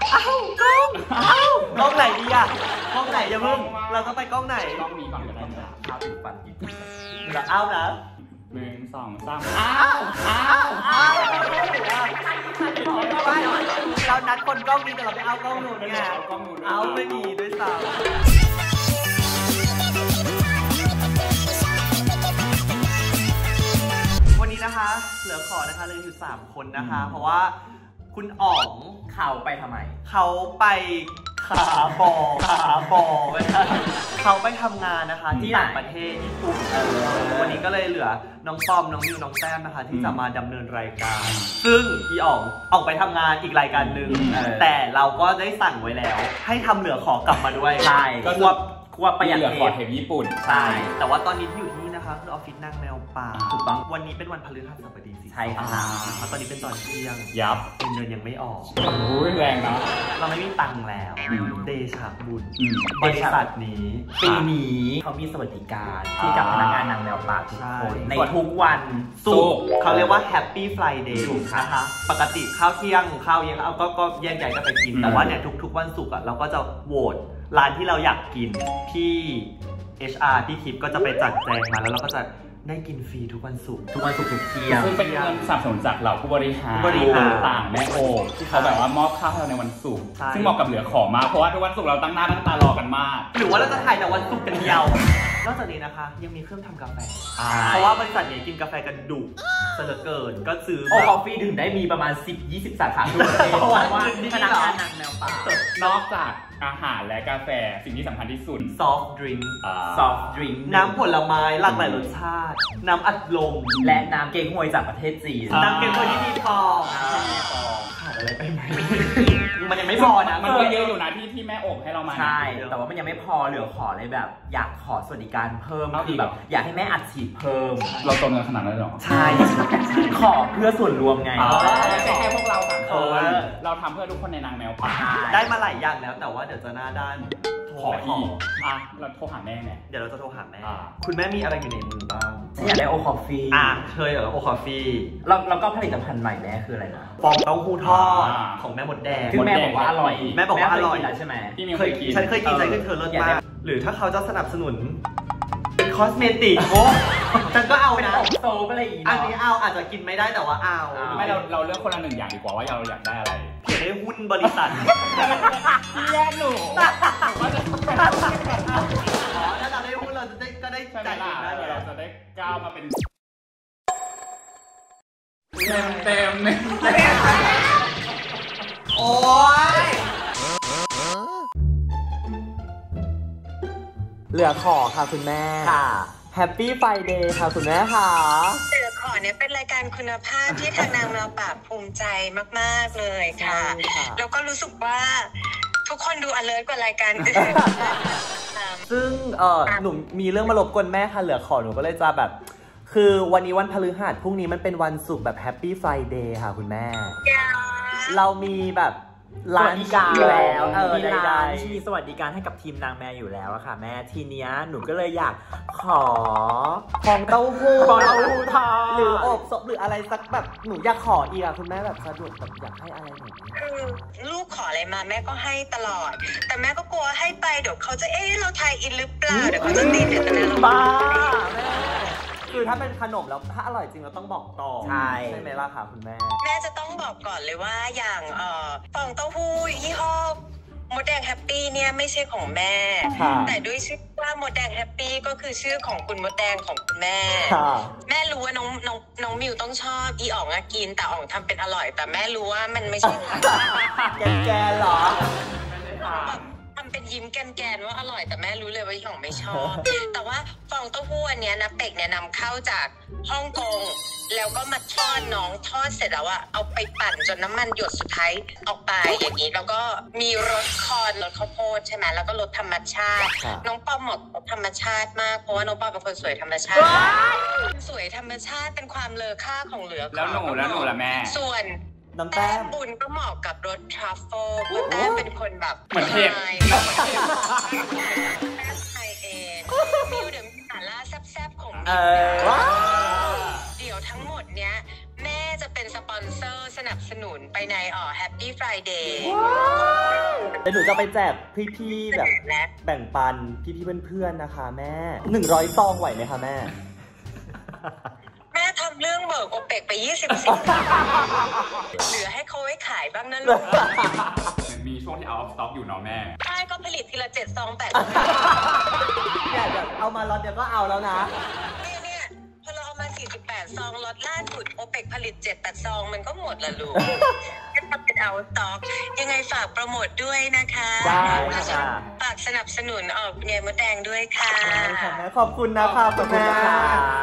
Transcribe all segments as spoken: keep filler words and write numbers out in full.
อ้าวกล้องอ้าวกล้องไหนดีอะกล้องไหนอย่าเพิ่งเราต้องไปกล้องไหนกล้องนี้ก่อนก็ได้นะข้าวถึงฟันกินเราเอานะหนึ่งสองสามอ้าวอ้าวอ้าวเรานัดคนกล้องนี้แต่เราไปเอากล้องนู้นไงเอาไม่มีด้วยซ้ำวันนี้นะคะเหลือขอนะคะเลยอยู่สามคนนะคะเพราะว่าคุณอ๋องเขาไปทำไมเขาไปขาบอขาบอไปเขาไปทำงานนะคะที่ต่างประเทศญี่ปุ่นวันนี้ก็เลยเหลือน้องปอมน้องมิวน้องแต้มนะคะที่จะมาดำเนินรายการซึ่งอีอ๋องออกไปทำงานอีกรายการหนึ่งแต่เราก็ได้สั่งไว้แล้วให้ทำเหลือขอกลับมาด้วยใช่ก็ควบควบประหยัดเทปเทปญี่ปุ่นใช่แต่ว่าตอนนี้ที่อยู่ที่นี่นะคะคือออฟฟิศนางแมวป่าถูกต้องวันนี้เป็นวันพฤหัสบดีสิใช่ค่ะตอนนี้เป็นตอนเที่ยงยับเงินยังไม่ออกโอ้ยแรงนะเราไม่มีตังค์แล้วเดชะบุญบริษัทนี้ปีนี้เขามีสวัสดิการที่กับพนักงานนางแมวป่าทุกคนในทุกวันศุกร์เขาเรียกว่า Happy Friday นะคะปกติข้าวเที่ยงข้าวเย็นเอาก็ก็แยกย้ายกันไปกินแต่ว่าเนี่ยทุกๆวันศุกร์อ่ะเราก็จะโหวตร้านที่เราอยากกินที่ เอช อาร์ พี่คิปก็จะไปจัดแจงมาแล้วเราก็จะได้กินฟรีทุกวันศุกร์ทุกวันศุกร์ทุกเที่ยงซึ่งเป็นเงินสนับสนุนจากเหล่าผู้บริหารต่างๆแม่โอที่เขาแบบว่ามอบข้าวให้เราในวันศุกร์ซึ่งเหมาะกับเหลือขอมากเพราะว่าทุกวันศุกร์เราตั้งหน้าตั้งตารอกันมากหรือว่าเราจะถ่ายแต่วันศุกร์กันเดียวนอกจากนี้นะคะยังมีเครื่องทำกาแฟเพราะว่าบริษัทนี้กินกาแฟกันดุเสลือเกินก็ซื้อโอ้คอฟฟี่ถึงได้มีประมาณ สิบถึงยี่สิบ สาขาทั่วประเทศเพราะว่าพนักงานนางแมวป่านอกจากอาหารและกาแฟสิ่งที่สำคัญที่สุดซอฟต์ดริงก์ซอฟต์ดริงก์น้ำผลไม้หลากหลายรสชาติน้ำอัดลมและน้ำเก๊กฮวยจากประเทศจีนน้ำเก๊กฮวยที่มีฟองขาดอะไรไปไหมมันยังไม่พอนะมันก็เยอะอยู่นะที่ที่แม่อบให้เรามาใช่แต่ว่ามันยังไม่พอเหลือขอเลยแบบอยากขอสวัสดิการเพิ่มคือแบบอยากให้แม่อัดฉีดเพิ่มเราโตเงินขนาดนั้นหรอใช่ขอเพื่อส่วนรวมไงไม่ใช่แค่พวกเราสามคนเราทำเพื่อทุกคนในนางแมวป่าได้มาหลายอย่างแล้วแต่ว่าเดี๋ยวจะหน้าด้านขออีกอ่ะเราโทรหาแม่เนี่ยเดี๋ยวเราจะโทรหาแม่คุณแม่มีอะไรอยู่ในมือบ้างอยากได้โอคอฟฟี่อ่ะเคยเหรอโอคอฟฟี่แล้วแล้วก็ผลิตภัณฑ์ใหม่แม่คืออะไรนะฟองเต้าหู้ทอดของแม่มดแดงคือแม่บอกว่าอร่อยแม่บอกว่าอร่อยใช่ไหมเคยกินฉันเคยกินฉันเคยเธอเลิศมากหรือถ้าเขาจะสนับสนุนเป็นคอสเมติกโอ้ฉันก็เอานะโซฟอะไรอย่างงี้อันนี้เอาอาจจะกินไม่ได้แต่ว่าเอาไม่เราเราเลือกคนละหนึ่งอย่างดีกว่าว่าเราอยากได้อะไรอยากได้หุ้นบริษัทแย่หนูถ้าเราได้หุ้นเราจะได้ก็ได้จ่ายได้เราจะได้ก้าวมาเป็นเต็มเต็มเนี่ยโอ้ยเหลือขอค่ะคุณแม่ค่ะ Happy Friday ค่ะคุณแม่ค่ะเหลือขอเนี่ยเป็นรายการคุณภาพที่ทางนางแมวป่าภูมิใจมากๆเลยค่ะแล้วก็รู้สึกว่าทุกคนดู alert กว่ารายการอื่นซึ่งเออหนูมีเรื่องมารบกวนแม่ค่ะเหลือขอหนูก็เลยจะแบบคือวันนี้วันพฤหัสพรุ่งนี้มันเป็นวันศุกร์แบบ Happy Friday ค่ะคุณแม่เรามีแบบสวัสดิการแล้วมีร้านที่มีสวัสดิการให้กับทีมนางแมวอยู่แล้วอะค่ะแม่ทีเนี้ยหนูก็เลยอยากขอฟองเต้าหู้ฟองเต้าหู้ทอดหรืออบศพหรืออะไรสักแบบหนูอยากขออีกอะคุณแม่แบบสะดวกแบบอยากให้อะไรหนูคือลูกขออะไรมาแม่ก็ให้ตลอดแต่แม่ก็กลัวให้ไปเดี๋ยวเขาจะเอ๊ะเราทายอินหรือเปล่าเดี๋ยวเขาจะตีเด็ดนะบ้าแม่คือถ้าเป็นขนมแล้วถ้าอร่อยจริงเราต้องบอกต่อใช่ใช่ไหมล่ะคะคุณแม่แม่จะต้องบอกก่อนเลยว่าอย่างเอ่อฟองเต้าหู้ยี่ห้อมดแดงแฮปปี้เนี่ยไม่ใช่ของแม่แต่ด้วยชื่อว่ามดแดงแฮปปี้ก็คือชื่อของคุณมดแดงของคุณแม่แม่รู้ว่าน้องน้องน้องมิวต้องชอบอีอ๋องอะกินแต่อ๋องทำเป็นอร่อยแต่แม่รู้ว่ามันไม่ใช่แกแกหรอทำเป็นยิ้มแกนๆว่าอร่อยแต่แม่รู้เลยว่าอีอ๋องไม่ชอบแต่ว่าฟองเต้าหู้อันนี้นะเป็กเนี่ยนำเข้าจากฮ่องกงแล้วก็มาทอดน้องทอดเสร็จแล้วอะเอาไปปั่นจนน้ำมันหยดสุดท้ายออกไปอย่างนี้แล้วก็มีรสคอนรสข้าวโพดใช่ไหมแล้วก็รสธรรมชาติน้องปอมเหมาะกับธรรมชาติมากเพราะว่าน้องปอมเป็นคนสวยธรรมชาติสวยธรรมชาติเป็นความเลอค่าของเหลือแล้วหนูแล้วหนูละแม่ส่วนแต้มบุญก็เหมาะกับรสทรัฟเฟิลเพราะแต้มเป็นคนแบบเหมือนเผ็ดแต้มไทยเองมิวเดี๋ยวมีสาระแซ่บๆของมิวเดี๋ยวทั้งหมดเนี้ยแม่จะเป็นสปอนเซอร์สนับสนุนไปในอ๋อ Happy Friday เดี๋ยวหนูจะไปแจกพี่ๆแบบแบ่งปันพี่ๆเพื่อนๆนะคะแม่หนึ่งร้อยซองไหวไหมคะแม่แม่ทำเรื่องเบิกโอเปกไปยี่สิบสิบเหลือให้เขาไว้ขายบ้างนะลูกมีช่วงที่ out of stock อยู่เนาะแม่ใช่ก็ผลิตทีละเจ็ดซองแปดเนี่ยแบบเอามาล็อตเดียวก็เอาแล้วนะเนี่ยเนี่ยพอเราเอามาสี่สิบแปดซองล็อตล่าสุดโอเปกผลิตเจ็ดแปดซองมันก็หมดละลูกก็ทำเป็น out of stock ยังไงฝากโปรโมทด้วยนะคะได้ค่ะฝากสนับสนุนออกเนยมดแดงด้วยค่ะขอบคุณนะคะขอบคุณนะคะ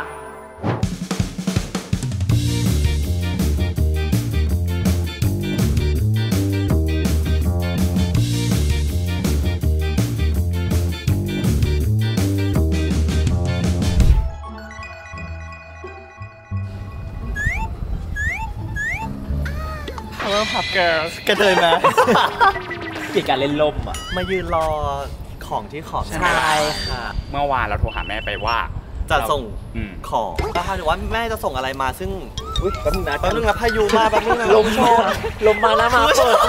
เริ่มผับเกิร์ลกระเทยไหมเกี่ยวกับเล่นลมอ่ะมายืนรอของที่ขอใช่ค่ะเมื่อวานเราโทรหาแม่ไปว่าจะส่งของแล้วค่ะหรือว่าแม่จะส่งอะไรมาซึ่งอุ้ยแป๊บนึงนะแป๊บนึงนะพายุมาแป๊บนึงนะลมโชนลมมานะมาเปิด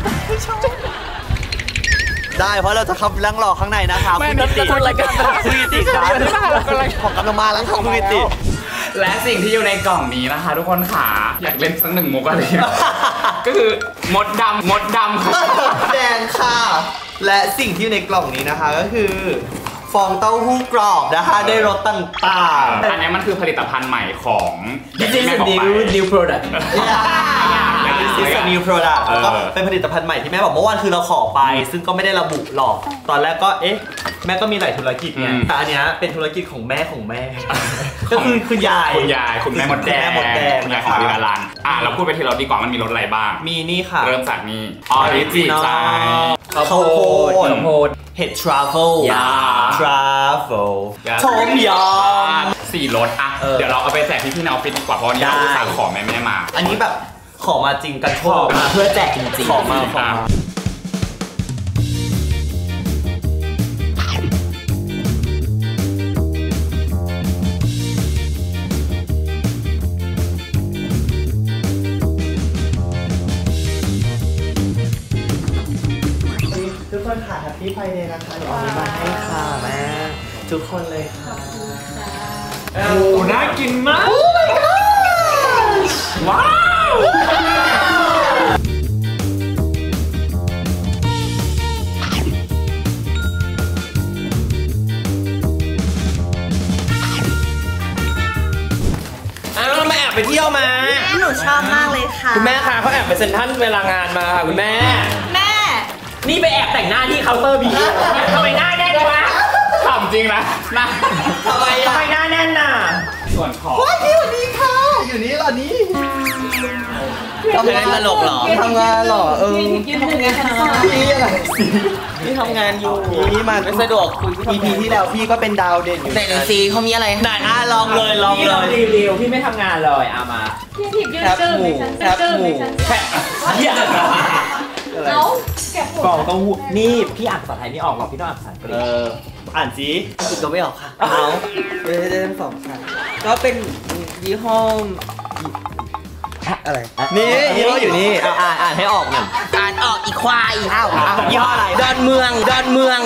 ได้เพราะเราจะขับลังรอข้างในนะคะคุณกิติคุณกิติครับของกำลังมาแล้วของคุณกิติและสิ่งที่อยู่ในกล่องนี้นะคะทุกคนค่ะอยากเล่นสักหนึ่งมุกอะไรก็คือมดดำมดดำค่ะแดงค่ะและสิ่งที่อยู่ในกล่องนี้นะคะก็คือฟองเต้าหู้กรอบนะคะได้รสต่างๆอันนี้มันคือผลิตภัณฑ์ใหม่ของ This is a new new product This is a new product ก็เป็นผลิตภัณฑ์ใหม่ที่แม่บอกเมื่อวานคือเราขอไปซึ่งก็ไม่ได้ระบุหรอกตอนแรกก็เอ๊ะแม่ก็มีหลายธุรกิจไงแต่อันนี้เป็นธุรกิจของแม่ของแม่ก็คือคุณยายคุณยายคุณแม่มดแดงคุณยายของดินารันอ่ะเราพูดไปทีเราดีกว่ามันมีรสอะไรบ้างมีนี่ค่ะเริ่มจากนี้ออริจินอลข้าวโพดข้าวโพดเห็ดทรัฟเฟิลทรัฟเฟิลต้มยำสี่รสอ่ะเดี๋ยวเราเอาไปแจกที่พี่นาฟิตดีกว่าเพราะวันนี้เราสั่งของแม่แม่มาอันนี้แบบขอมาจริงกันโชคมาเพื่อแจกจริงๆขอมาขอมาทุกคนค่ะ Happy Friday นะคะเดี๋ยวเอามาให้ค่ะแม่ทุกคนเลยค่ะโอ้น่ากินมากว้าวแม่แอบไปเที่ยวมาหนูชอบมากเลยค่ะคุณแม่ค่ะเขาแอบไปเซ็นทรัลเวลางานมาค่ะคุณแม่แม่นี่ไปแอบแต่งหน้าที่เคาน์เตอร์บีทำไมหน้าแน่นวะถามจริงนะนะทำไมทำไมหน้าแน่นน่ะส่วนของว้าวพี่สวัสดีค่ะอยู่นี่เหรอนี่ทำงานตลกเหรอทำงานเหรอเออพี่ทำงานพี่อะไรพี่ทำงานอยู่พี่มาไม่สะดวกคุย อี พี ที่แล้วพี่ก็เป็นดาวเด่นอยู่แต่ในซีเขามีอะไรไหนอ่ะลองเลยลองเลยรีวิวพี่ไม่ทำงานเลยเอามาแคบหมูแคบหมูแคบเอากล่องเต้าหู้นี่พี่อ่านภาษาไทยไม่ออกหรอกพี่ต้องอ่านภาษาอังกฤษเอออ่านสิคุณก็ไม่ออกค่ะเอาเดี๋ยวได้ทั้งสองค่ะก็เป็นยี่ห้ออะไรนี่ยี่ห้ออยู่นี่อ่านอ่านให้ออกหน่อยอ่านออกอีควายอ้าวยี่ห้ออะไรดอนเมืองดอนเมือง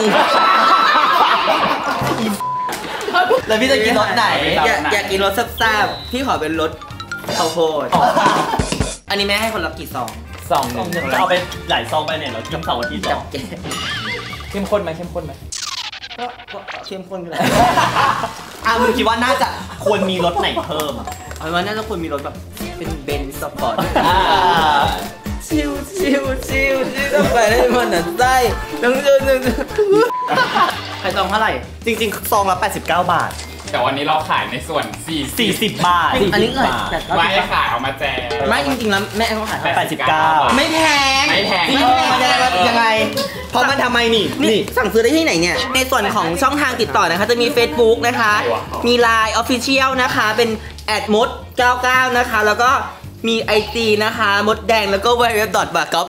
แล้วพี่จะกินรสไหนอยากอยากกินรสแซ่บๆพี่ขอเป็นรสข้าวโพดอันนี้แม่ให้คนละกี่ซองซองหนึ่งจะเอาไปหลายซองไปเนี่ยเรากินเสาร์อาทิตย์สองเข้มข้นไหมเข้มข้นไหมก็เข้มข้นกันเลยอ่ะมึงคิดว่าน่าจะควรมีรสไหนเพิ่มอ่ะเอาว่าน่าจะควรมีรสแบบเป็นเบนซ์สปอร์ตชิวชิวชิวชิวต้องไปได้มันหนักไส้ต้องเจอหนึ่งใครซองเท่าไหร่จริงๆซองละแปดสิบเก้าบาทแต่วันนี้เราขายในส่วนสี่สิบบาทอันนี้เกิดไม่ขายเอามาแจกไม่จริงๆแล้วแม่เขาขายแปดสิบเก้าไม่แพงไม่แพงไม่แพงยังไงเพราะมันทำไมนี่นี่สั่งซื้อได้ที่ไหนเนี่ยในส่วนของช่องทางติดต่อนะคะจะมี Facebook นะคะมี ไลน์ Official นะคะเป็นแอดมดเก้าเก้านะคะแล้วก็มี ไอ จี นะคะมดแดงแล้วก็ ดับเบิลยู ดับเบิลยู ดับเบิลยู ดอท บาร์ ก๊อป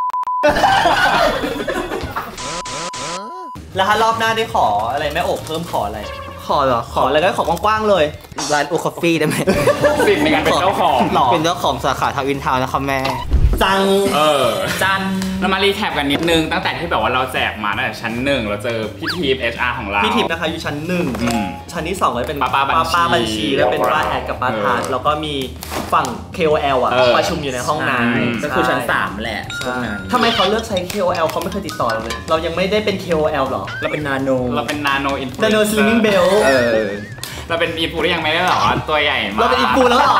แล้วถ้ารอบหน้าได้ขออะไรแม่โอบเพิ่มขออะไรขอเหรอขออะไรก็ขอกว้างๆเลยร้านโอคอฟฟี่ได้ไหมสิทธิ์ในการเป็นเจ้าของเป็นเจ้าของสาขาทาวน์อินทาวน์นะครับแม่จังเออจันเรามารีแคปกันนิดนึงตั้งแต่ที่แบบว่าเราแจกมาตั้งแต่ชั้นหนึ่งเราเจอพี่ทีฟ เอช อาร์ ของเราพี่ทีฟนะคะอยู่ชั้นหนึ่งชั้นที่สองเลยเป็นป้าป้าบัญชีแล้วเป็นป้าแอดกับป้าทาสแล้วก็มีฝั่ง เค โอ แอล อ่ะประชุมอยู่ในห้องนั้นก็คือชั้นสามแหละทำไมเขาเลือกใช้ เค โอ แอล เขาไม่เคยติดต่อเราเลยเรายังไม่ได้เป็น เค โอ แอล หรอเราเป็นนาโนเราเป็นนาโนอินฟูนาโนสลิมมิ่งเบลเราเป็นอีฟูที่ยังไม่ได้หรอตัวใหญ่มากเราเป็นอีฟูแล้วหรอ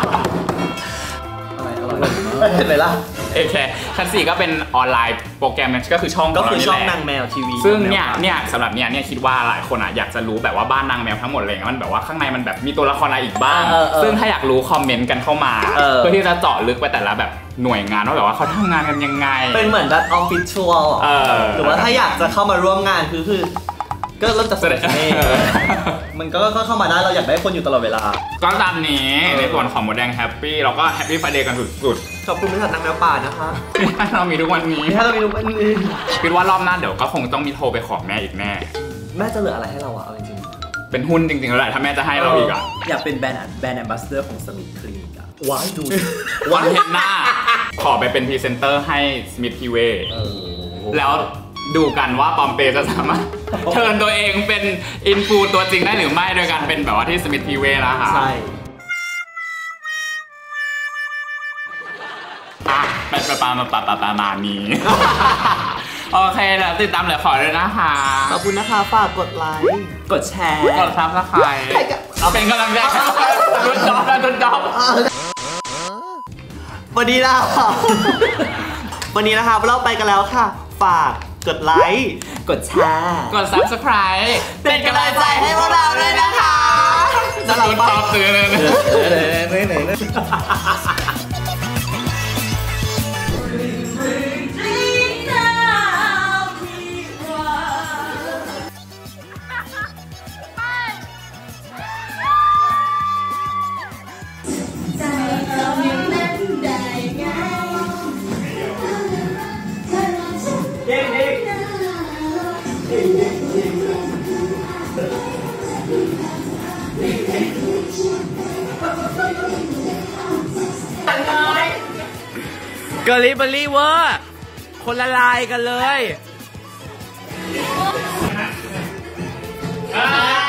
เห็นไหมล่ะโอเคชั้นสี่ก็เป็นออนไลน์โปรแกรมก็คือช่องก็คือช่องนางแมวทีวีซึ่งเนี่ยเนี่ยสำหรับเนี่ยเนี่ยคิดว่าหลายคนอ่ะอยากจะรู้แบบว่าบ้านนางแมวทั้งหมดเลยมันแบบว่าข้างในมันแบบมีตัวละครอะไรอีกบ้างซึ่งถ้าอยากรู้คอมเมนต์กันเข้ามาเพื่อที่จะเจาะลึกไปแต่ละแบบหน่วยงานว่าแบบว่าเขาทำงานกันยังไงเป็นเหมือนแบบออฟฟิศทัวร์หรือว่าถ้าอยากจะเข้ามาร่วมงานคือคือก็เริ่มจากเสด็จเองมันก็เข้ามาได้เราอยากได้คนอยู่ตลอดเวลาก็ตามนี้ในส่วนของโมเดลแฮปปี้เราก็แฮปปี้ไฟเดย์กันสุดๆขอบคุณบริษัทนางแมวป่านะคะที่เรามีทุกวันนี้ที่เรามีทุกวันนี้คิดว่ารอบหน้าเดี๋ยวก็คงต้องมีโทรไปขอแม่อีกแน่แม่จะเหลืออะไรให้เราอะเอาจริงๆเป็นหุ้นจริงๆแล้วแหละถ้าแม่จะให้เราอีกอะอยากเป็นแบรนด์แบรนด์แอมบาสเดอร์ของสมิธคลินิกอะว้ายดูวันเห็นหน้าขอไปเป็นพรีเซนเตอร์ให้สมิธทีเวแล้วดูกันว่าปอมเปจะสามารถเชิญตัวเองเป็นอินฟูตัวจริงได้หรือไม่โดยการเป็นแบบว่าที่สมิธทีเวนะคะใช่อ่ะเป็นประมาณมาประมาณนี้โอเคแล้วติดตามเลยขอเลยนะคะขอบคุณนะคะฝากกดไลค์กดแชร์กดซับสไครต์เอาเป็นกำลังใจรุ่นจอบนะรุ่นจอบวันนี้นะวันนี้นะคะเราไปกันแล้วค่ะฝากกดไลค์กดแชร์กด ซับสไครบ์เป็นกำลังใจให้พวกเราด้วยนะคะจะรุ่นจอบตื่นเลยเกอร์ลิเบอรี่เวอร์คนละลายกันเลย